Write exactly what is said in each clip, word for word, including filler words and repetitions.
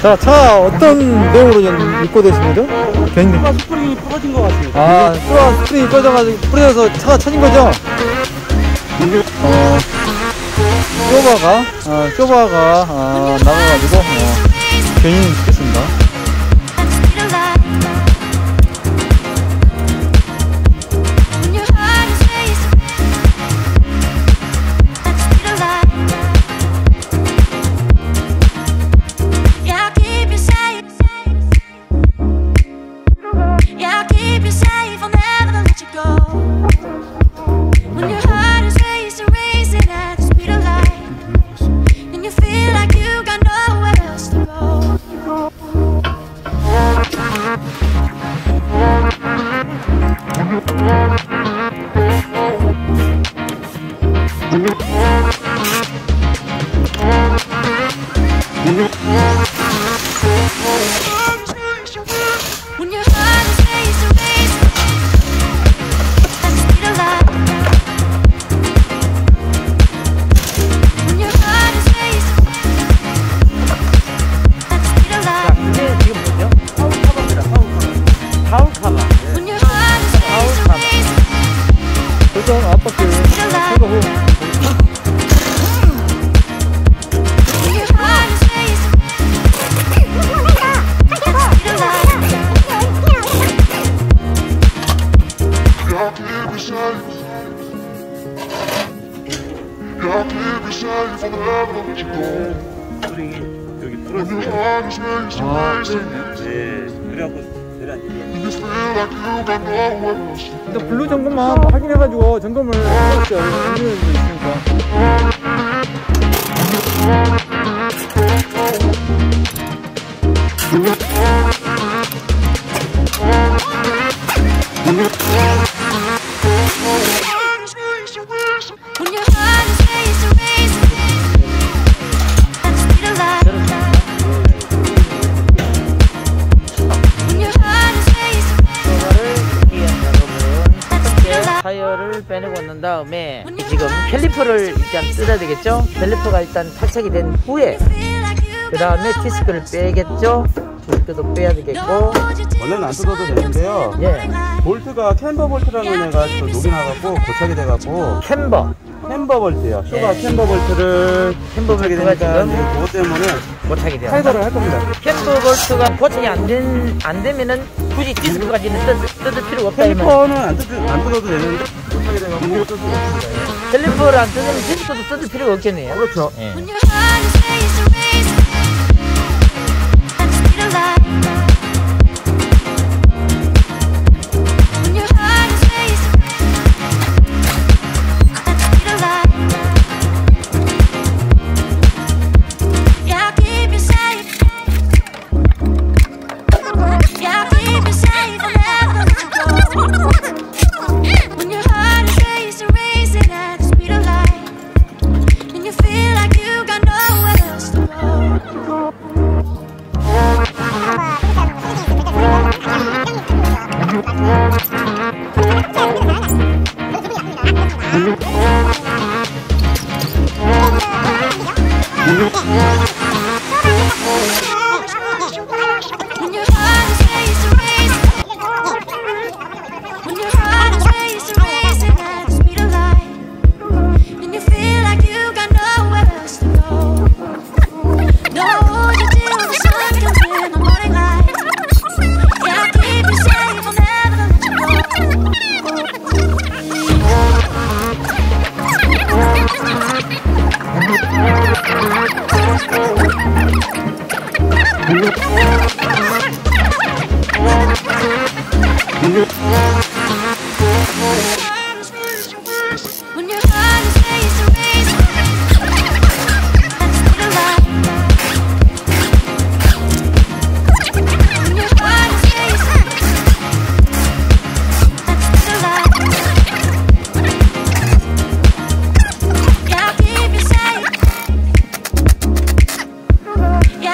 자, 차 어떤 내용으로 좀 입고 되신 거죠? 괜히. 슈가 스프링이 부러진 것 같습니다. 아, 슈가 스프링이 꺼져가지고, 부러져서 차가 쳐진 거죠? 어, 쇼바가, 어, 쇼바가, 어, 나가가지고, 어, 괜히 됐습니다. 여기 뚫었어요. 아, 네. 그래갖고 내려앉으면. 일단 블루 점검만 확인해가지고 점검을 해봤어요. 인증을 있으니까. 타이어를 빼내고 난 다음에 지금 캘리퍼를 일단 뜯어야 되겠죠? 캘리퍼가 일단 탈착이 된 후에 그 다음에 디스크를 빼겠죠? 디스크도 빼야 되겠고. 원래는 안 뜯어도 되는데요. 예. 볼트가 캠버 볼트라는 애가 또 녹이 나갖고 고착이 돼갖고. 캠버. 캠버 볼트요. 쇼가 예. 캠버 볼트를 캠버 고착이 볼트가 되니까 지금 그것 때문에 고착이 돼요. 탈거를 할 겁니다. 캠버 볼트가 고착이 안, 된, 안 되면은 굳이 디스크까지는 뜯, 뜯을 필요가 없다 이 말. 캘리퍼는 안, 뜯, 안 뜯어도 되는데 고착이 돼갖고 뜯을 수 없습니다. 캘리퍼를 안 뜯으면 디스크도 뜯을 필요가 없겠네요. 그렇죠. 예.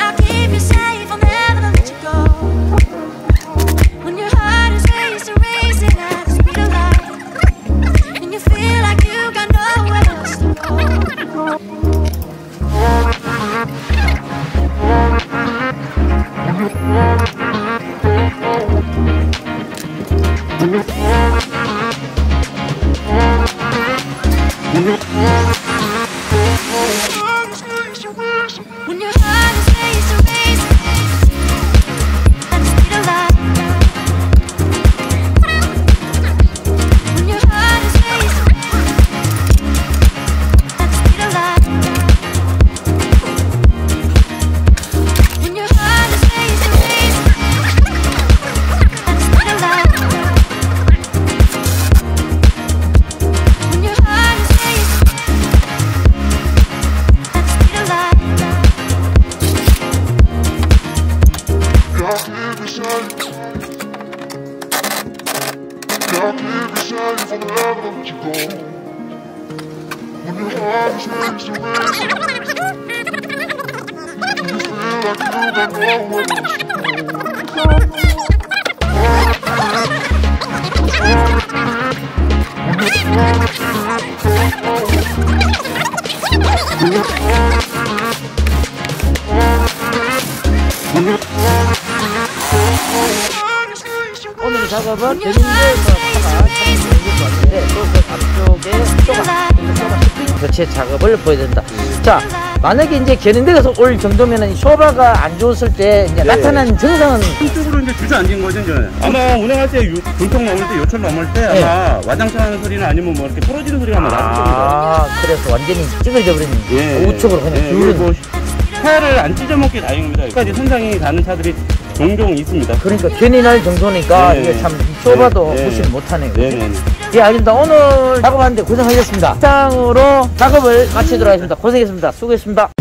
When your heart is racing, racing. When your heart is racing, racing, at the speed of light. When your heart is racing, at the speed of light. When your heart is racing, racing, at the speed of light. When your heart is racing, at the speed of light. Got me beside you. Got me beside you forever, let you go. When your heart is racing, racing, you feel like you got nowhere else to go. 오늘 작업은 대림대에서 차가 차가 왔는데 또 그 앞쪽에 쇼바 교체 작업을 보여드린다. 자, 만약에 이제 견인대에서 올 정도면은 이 쇼바가 안 좋았을 때 이제 네. 나타나는 증상은 한쪽으로 이제 주저앉은 거죠, 이제. 아마 운행할 때 유- 불통 넘을 때, 요철 넘을 때 네. 아마 와장창 하는 소리나 아니면 뭐 이렇게 부러지는 소리가 아마 났을 겁니다. 아, 그래서 완전히 찌그러져 버린 예. 우측으로 그냥 예, 기울은. 뭐 타를 안 찢어먹게 다행입니다. 여기까지 손상이 가는 차들이 종종 있습니다. 그러니까 괜히 날 정도니까 네. 이게 참 쇼바도 네. 무시를 못하네요. 네, 네. 예, 알겠습니다. 오늘 작업하는데 고생하셨습니다. 이상으로 작업을 마치도록 하겠습니다. 고생했습니다. 수고했습니다.